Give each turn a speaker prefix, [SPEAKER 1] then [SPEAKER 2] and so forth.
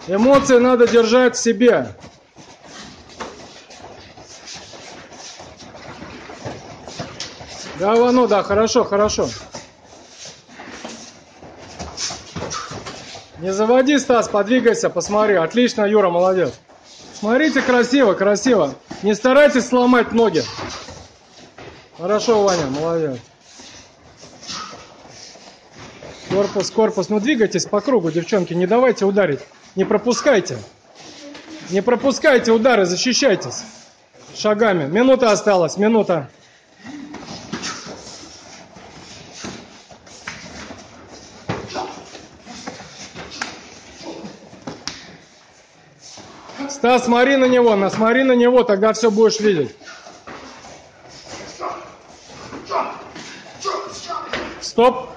[SPEAKER 1] Эмоции надо держать в себе. Да, ну да, хорошо, хорошо. Не заводи, Стас, подвигайся, посмотри. Отлично, Юра, молодец. Смотрите, красиво, красиво. Не старайтесь сломать ноги. Хорошо, Ваня, молодец. Корпус, корпус. Ну двигайтесь по кругу, девчонки. Не давайте ударить. Не пропускайте. Не пропускайте удары, защищайтесь. Шагами. Минута осталась, минута. Стас, смотри на него, тогда все будешь видеть. Стоп.